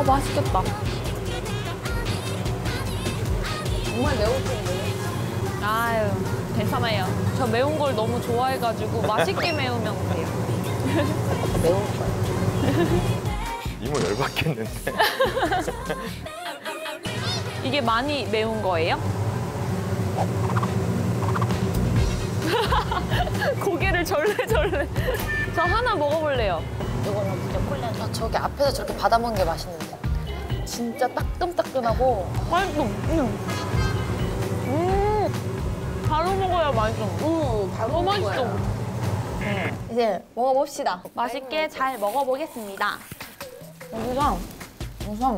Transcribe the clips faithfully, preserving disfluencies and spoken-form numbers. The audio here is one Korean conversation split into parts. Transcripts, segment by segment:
아, 맛있겠다. 정말 매운 편이네. 아유, 괜찮아요. 저 매운 걸 너무 좋아해가지고 맛있게 매우면 돼요. 매운 거. 이모 열받겠는데. 이게 많이 매운 거예요? 고개를 절레절레. 저 하나 먹어볼래요. 이거는 진짜 콜리한. 아, 저기 앞에서 저렇게 받아먹는 게 맛있는데. 진짜 따끈따끈하고. 맛있어. 음. 음. 바로 먹어야 맛있어. 음, 바로 너무 맛있어. 거야. 네. 이제 먹어봅시다. 맛있게 잘 먹어보겠습니다. 여기가 우선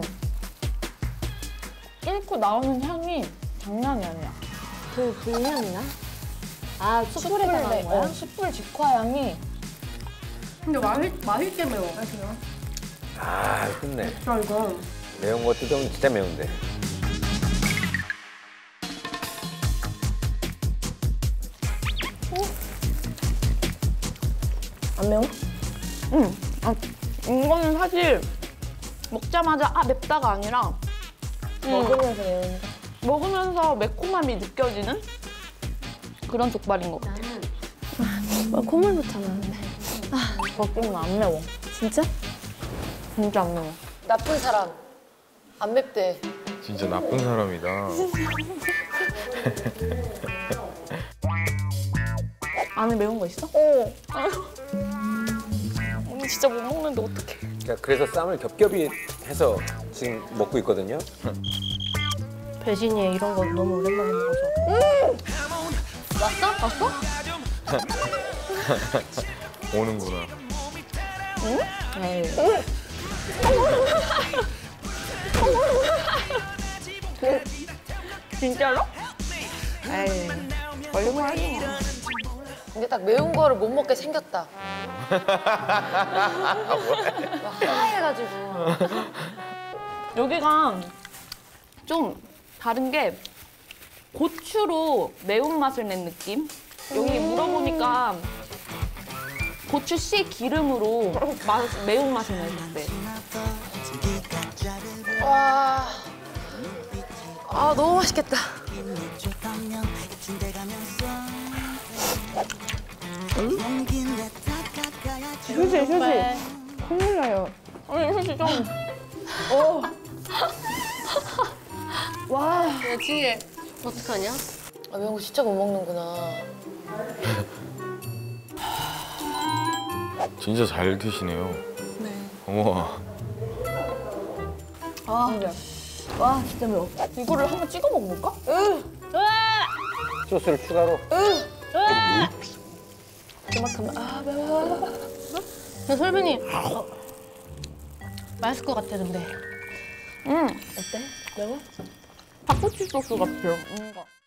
끓고 나오는 향이 장난이 아니야. 그 불향이나? 아, 숯불에서 숯불, 나온 거야? 어, 숯불 직화 향이. 근데 맛있, 맛있게 매워. 그냥. 아, 끝내. 자, 이거. 매운 거 뜯으면 진짜 매운데. 안 매워? 응. 아, 이거는 사실 먹자마자 아 맵다가 아니라 먹으면서 매운 거. 먹으면서 매콤함이 느껴지는 그런 족발인 것 같아. 아, 콧물부터 나는데. 먹기는 안 매워. 진짜? 진짜 안 매워. 나쁜 사람. 안 맵대. 진짜 나쁜 사람이다. 안에 매운 거 있어? 어. 언니 진짜 못 먹는데 어떡해. 그러니까 그래서 쌈을 겹겹이 해서 지금 먹고 있거든요. 배신이 이런 거 너무 오랜만에 먹어서. 왔어? 왔어? 오는구나. 네. 진짜로? 에이, 얼른 하지 마. 근데 딱 매운 거를 못 먹게 생겼다. 하얘가지고. 여기가 좀 다른 게 고추로 매운맛을 낸 느낌? 여기 물어보니까 고추 씨 기름으로 맛, 매운맛을 내는데. 와. 아, 너무 맛있겠다. 휴지, 휴지. 큰일 나요. 아니, 휴지 좀. 어. 와. 야, 징해. 어떡하냐? 아, 매운 거 진짜 못 먹는구나. 진짜 잘 드시네요. 네. 우와. 아, 진짜. 와, 진짜 매워. 이거를 한번 찍어 먹어볼까? 으! 소스를 추가로. 그만큼 아, 매워. 야, 설빈이. 어. 맛있을 것 같아, 근데. 응. 어때? 매워? 닭꼬치 소스 같아요. 뭔가.